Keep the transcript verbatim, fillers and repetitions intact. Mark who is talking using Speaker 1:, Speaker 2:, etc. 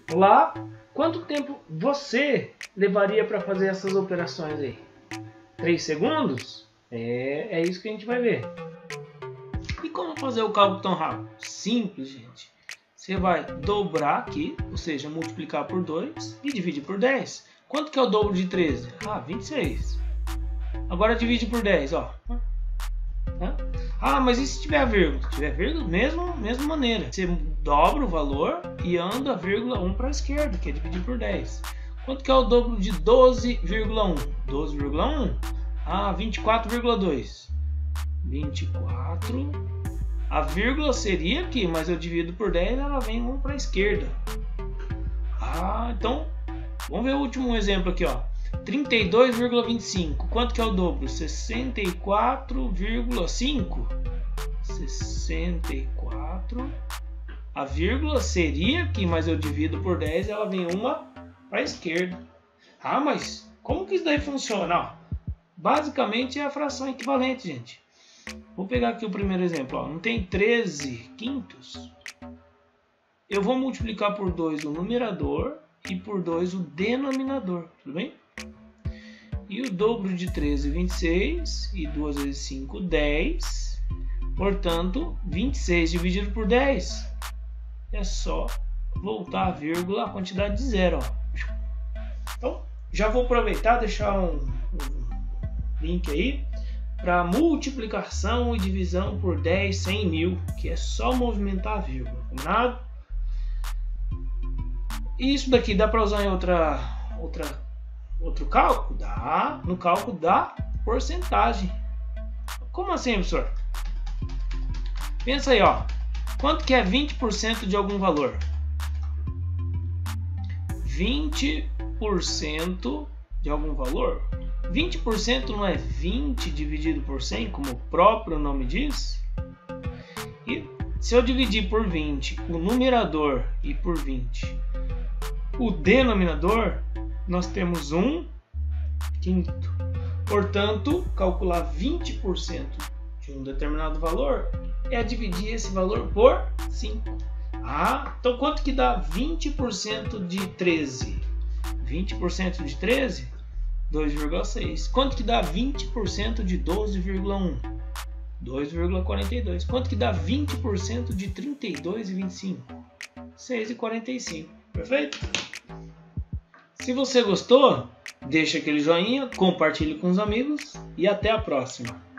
Speaker 1: Olá, quanto tempo você levaria para fazer essas operações aí? três segundos? É, é isso que a gente vai ver. E como fazer o cálculo tão rápido? Simples, gente. Você vai dobrar aqui, ou seja, multiplicar por dois e dividir por dez. Quanto que é o dobro de treze? Ah, vinte e seis. Agora divide por dez, ó. Ah, mas e se tiver vírgula? Se tiver vírgula, mesmo, mesma maneira. Você dobra o valor e anda a vírgula um para a esquerda, que é dividir por dez. Quanto que é o dobro de doze vírgula um? doze vírgula um? Ah, vinte e quatro vírgula dois. vinte e quatro. A vírgula seria aqui, mas eu divido por dez, ela vem um para a esquerda. Ah, então, vamos ver o último exemplo aqui, ó. trinta e dois vírgula vinte e cinco. Quanto que é o dobro? sessenta e quatro vírgula cinco. sessenta e quatro. A vírgula seria aqui, mas eu divido por dez, ela vem uma para a esquerda. Ah, mas como que isso daí funciona? Ó, basicamente é a fração equivalente, gente. Vou pegar aqui o primeiro exemplo. Ó. Não tem treze quintos? Eu vou multiplicar por dois o numerador e por dois o denominador. Tudo bem? E o dobro de treze, vinte e seis. E duas vezes cinco, dez. Portanto, vinte e seis dividido por dez. É só voltar a vírgula, a quantidade de zero. Ó. Então, já vou aproveitar e deixar um, um link aí para multiplicação e divisão por dez, cem, mil, que é só movimentar a vírgula, combinado? E isso daqui dá para usar em outra, outra, outro cálculo? Dá, no cálculo da porcentagem. Como assim, professor? Pensa aí, ó. Quanto que é vinte por cento de algum valor? vinte por cento de algum valor? vinte por cento não é vinte dividido por cem, como o próprio nome diz? E se eu dividir por vinte o numerador e por vinte o denominador, nós temos um quinto. Portanto, calcular vinte por cento de um determinado valor é dividir esse valor por cinco. Ah, então quanto que dá vinte por cento de treze? vinte por cento de treze? dois vírgula seis. Quanto que dá vinte por cento de doze vírgula um? dois vírgula quarenta e dois. Quanto que dá vinte por cento de trinta e dois e vinte e cinco? seis vírgula quarenta e cinco. Perfeito? Se você gostou, deixa aquele joinha, compartilhe com os amigos e até a próxima.